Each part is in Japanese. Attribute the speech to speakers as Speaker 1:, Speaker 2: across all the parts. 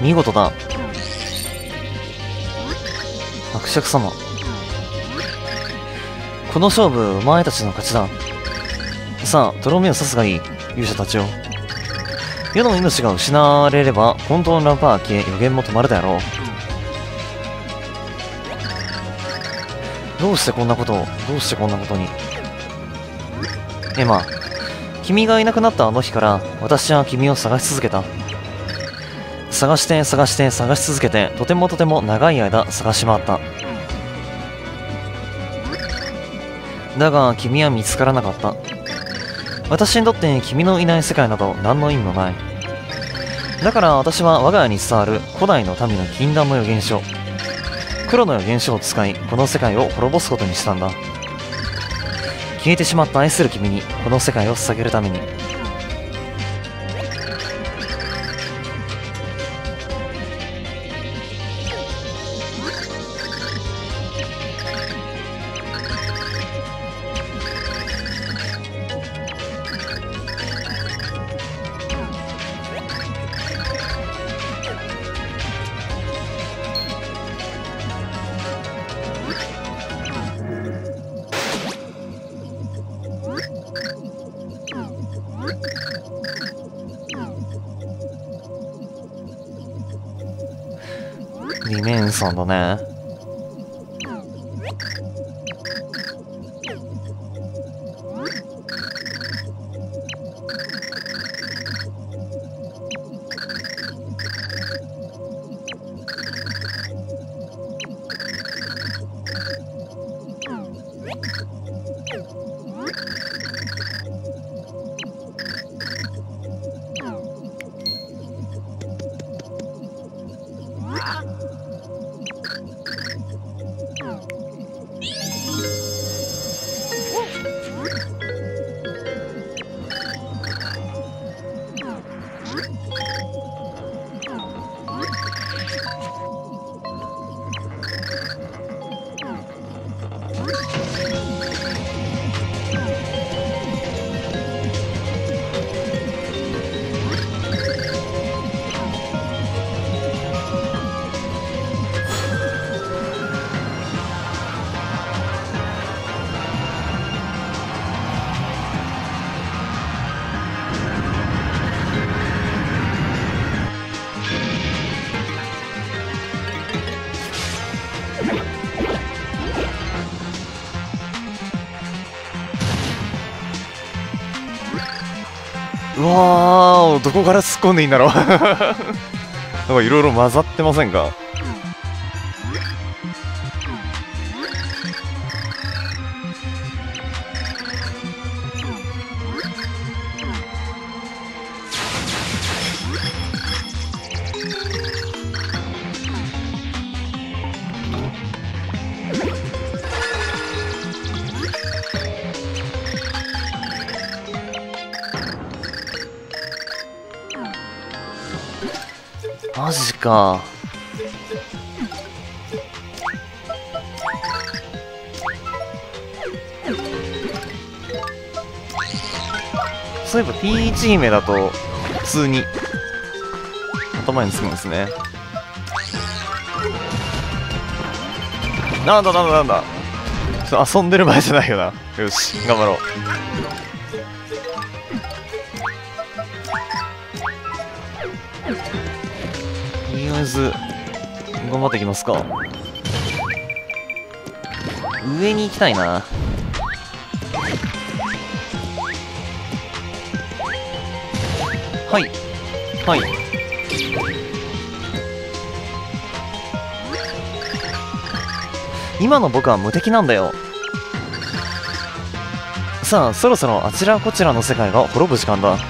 Speaker 1: 見事だ。伯爵様、この勝負お前たちの勝ちだ。さあとろみを刺すがいい、勇者たちよ。世の命が失われれば本当のランパーは消え、予言も止まるであろう。どうしてこんなことに。エマ、君がいなくなったあの日から私は君を探し続けた。探し続けて、とても長い間探し回った。だが君は見つからなかった。私にとって君のいない世界など何の意味もない。だから私は我が家に伝わる古代の民の禁断の予言書、黒の予言書を使い、この世界を滅ぼすことにしたんだ。消えてしまった愛する君にこの世界を捧げるために。リメンソンだね。うわー、どこから突っ込んでいいんだろう。なんかいろいろ混ざってませんか？マジか。そういえばピーチ姫だと普通に頭につくんですね。なんだちょっと遊んでる場合じゃないよな。よし頑張ろう。とりあえず頑張っていきますか。上に行きたいな。はいはい。今の僕は無敵なんだよ。さあそろそろあちらこちらの世界が滅ぶ時間だ。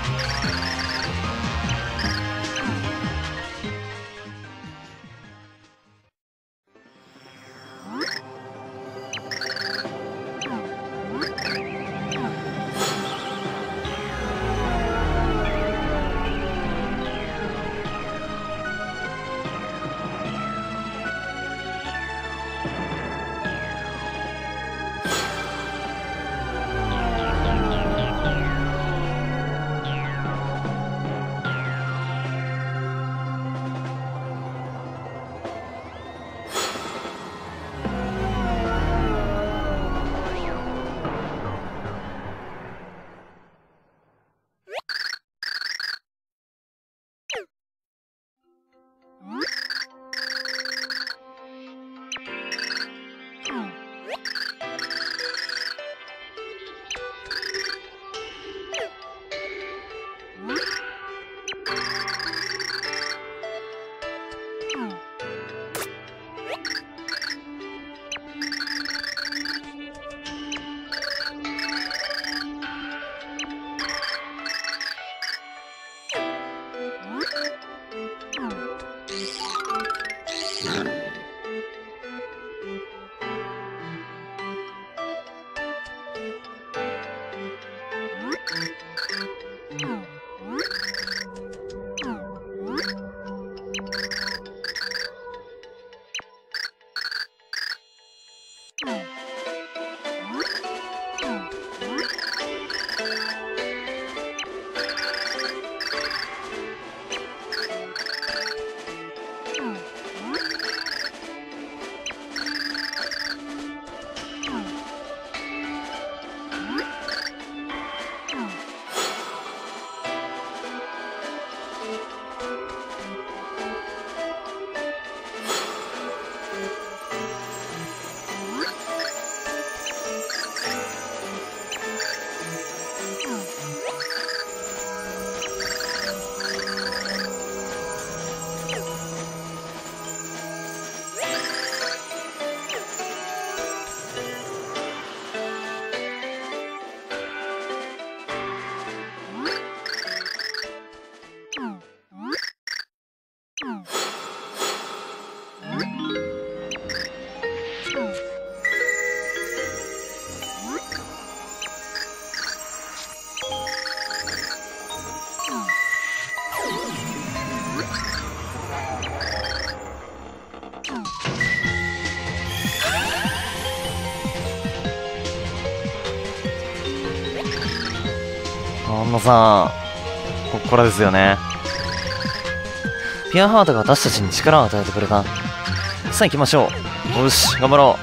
Speaker 1: ンナさん、こっからですよね。ピュアハートが私たちに力を与えてくれた。さあ行きましょう。よし、頑張ろ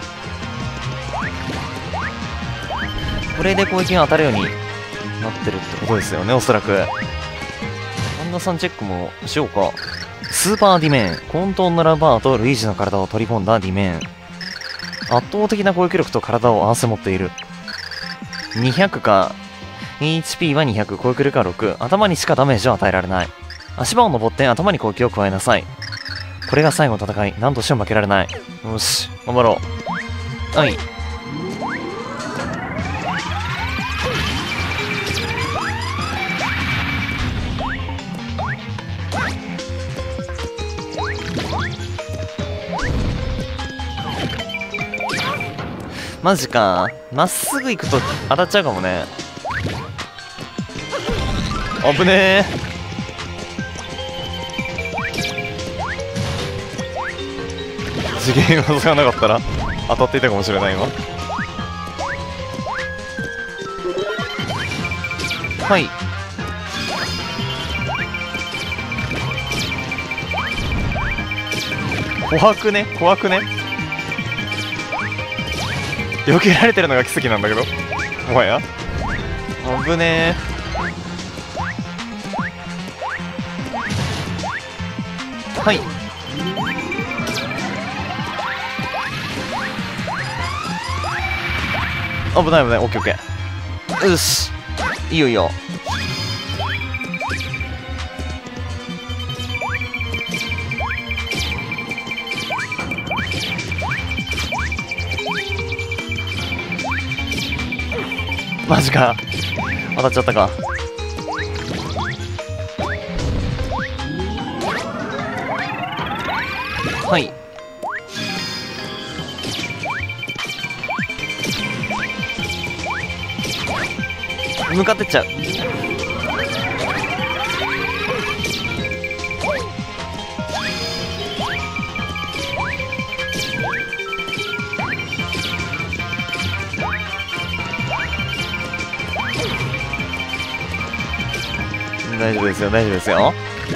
Speaker 1: う。これで攻撃が当たるようになってるってことですよね、おそらく。アンナさんチェックもしようか。スーパーディメーン。混沌のラバーとルイージの体を取り込んだディメーン。圧倒的な攻撃力と体を合わせ持っている。200か。HP は200、攻撃力は6。頭にしかダメージを与えられない。足場を登って頭に攻撃を加えなさい。これが最後の戦い。何としても負けられない。よし、頑張ろう。はい。マジか。まっすぐ行くと当たっちゃうかもね。危ねえ。次元技がなかったら当たっていたかもしれない今。はい。怖くね、怖くね。避けられてるのが奇跡なんだけど、もはや危ねえ。はい。危ない危ない。オッケーオッケー。よし、いいよいいよ。マジか。当たっちゃったか。はい。向かってっちゃう。大丈夫ですよ、大丈夫ですよ。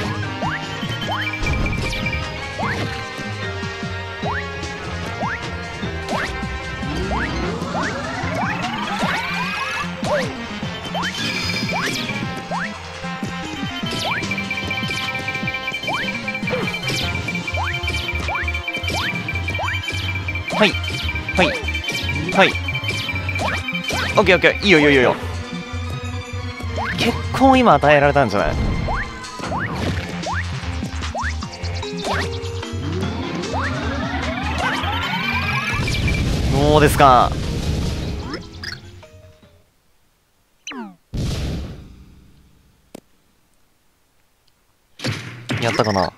Speaker 1: はいはいはい。オッケーオッケー。いいよいいよいいよ。結構今与えられたんじゃない？どうですか？やったかな？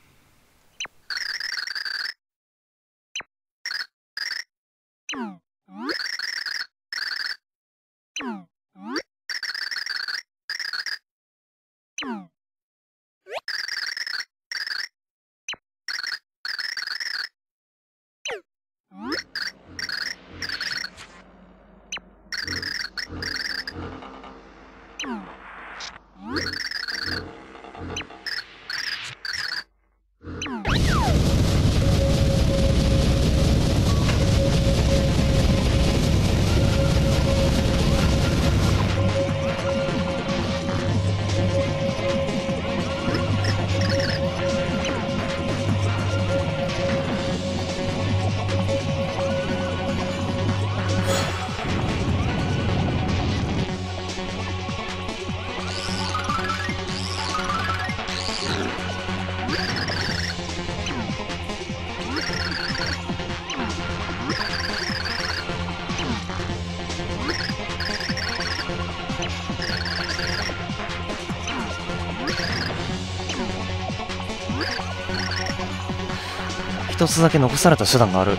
Speaker 1: 一つだけ残された手段がある。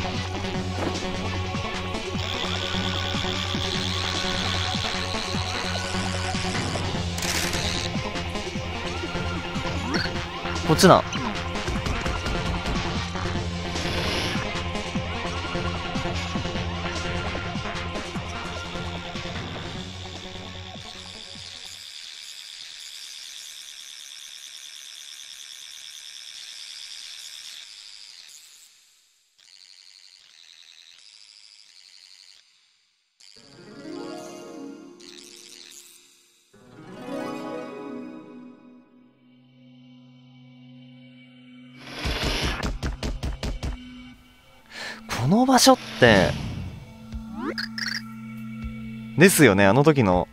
Speaker 1: こっちだ。 この場所って、ですよね、あの時の。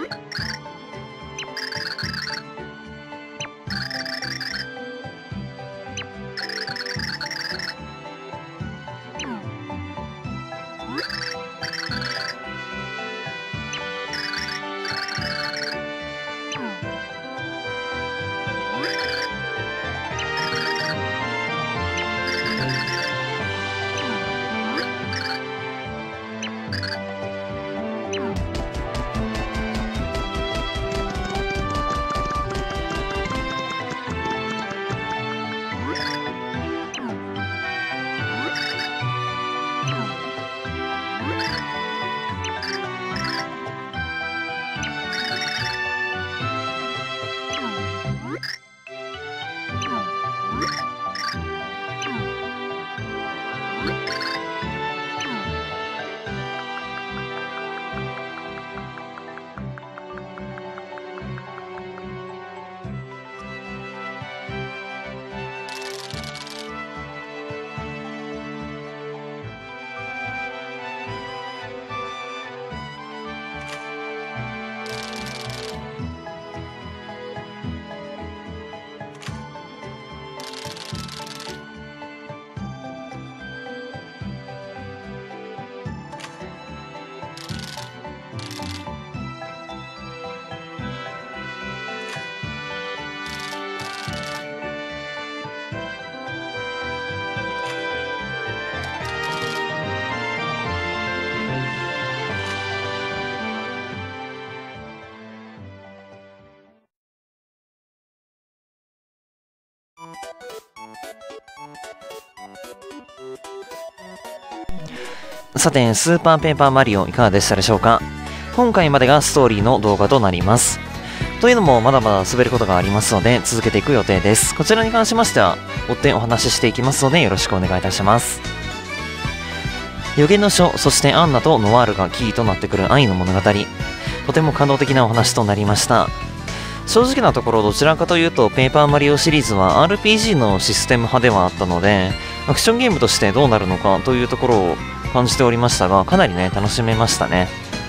Speaker 1: さて、スーパーペーパーマリオいかがでしたでしょうか。今回までがストーリーの動画となります。というのもまだまだ滑ることがありますので続けていく予定です。こちらに関しましては追ってお話ししていきますのでよろしくお願いいたします。予言の書、そしてアンナとノワールがキーとなってくる愛の物語、とても感動的なお話となりました。正直なところどちらかというとペーパーマリオシリーズは RPG のシステム派ではあったのでアクションゲームとしてどうなるのかというところを感じておりましたが、かなりね楽しめましたね。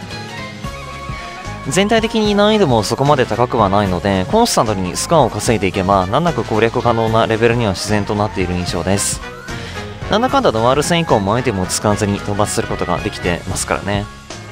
Speaker 1: 全体的に難易度もそこまで高くはないのでコンスタントにスコアを稼いでいけば難なく攻略可能なレベルには自然となっている印象です。なんだかんだノワール戦以降もアイテムを使わずに討伐することができてますからね。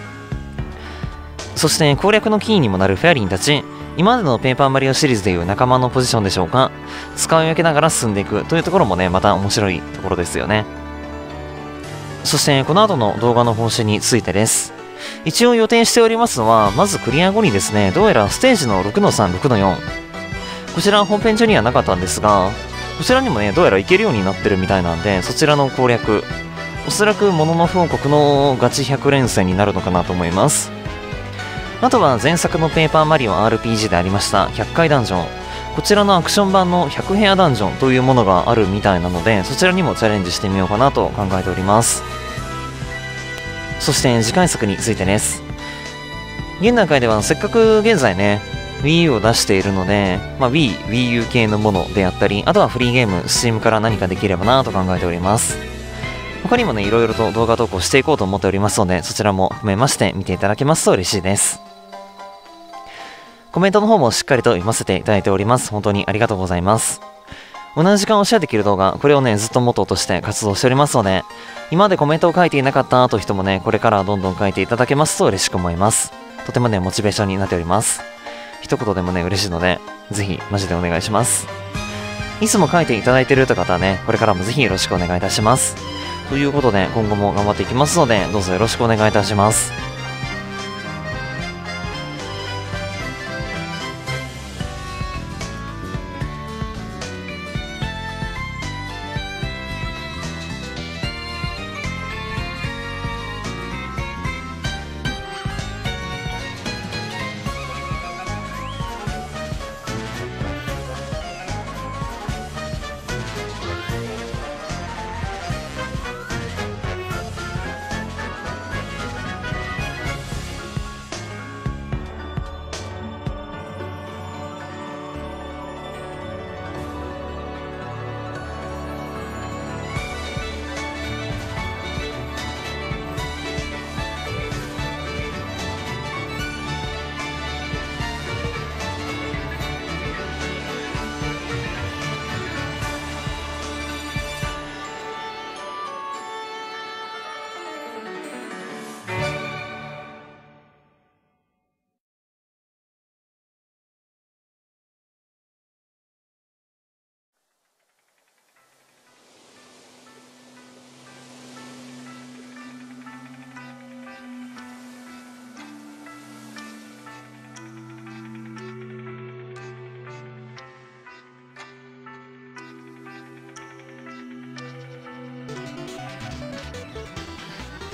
Speaker 1: そして攻略のキーにもなるフェアリンたち、今までのペーパーマリオシリーズでいう仲間のポジションでしょうか。使い分けながら進んでいくというところもねまた面白いところですよね。そしてこの後の動画の方針についてです。一応予定しておりますのは、まずクリア後にですね、どうやらステージの6の3、6の4、こちら本編中にはなかったんですが、こちらにもねどうやらいけるようになってるみたいなんで、そちらの攻略、おそらくモノノフ王国のガチ100連戦になるのかなと思います。あとは前作のペーパーマリオ RPG でありました100階ダンジョン、こちらのアクション版の100部屋ダンジョンというものがあるみたいなので、そちらにもチャレンジしてみようかなと考えております。そして次回作についてです。現段階ではせっかく現在ね Wii U を出しているので、Wii U 系のものであったり、あとはフリーゲーム Steam から何かできればなと考えております。他にもねいろいろと動画投稿していこうと思っておりますので、そちらも含めまして見ていただけますと嬉しいです。コメントの方もしっかりと読ませていただいております。本当にありがとうございます。同じ時間をシェアできる動画、これをねずっとモットーとして活動しておりますので、今までコメントを書いていなかったという人もねこれからどんどん書いていただけますと嬉しく思います。とてもねモチベーションになっております。一言でもね嬉しいのでぜひマジでお願いします。いつも書いていただいているという方はねこれからもぜひよろしくお願いいたします。ということで今後も頑張っていきますのでどうぞよろしくお願いいたします。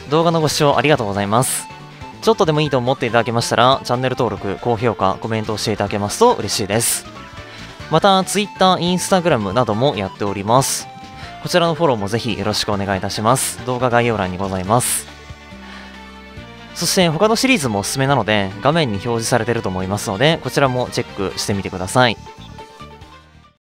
Speaker 1: 動画のご視聴ありがとうございます。ちょっとでもいいと思っていただけましたら、チャンネル登録、高評価、コメントをしていただけますと嬉しいです。また、Twitter、Instagram などもやっております。こちらのフォローもぜひよろしくお願いいたします。動画概要欄にございます。そして他のシリーズもおすすめなので、画面に表示されていると思いますので、こちらもチェックしてみてください。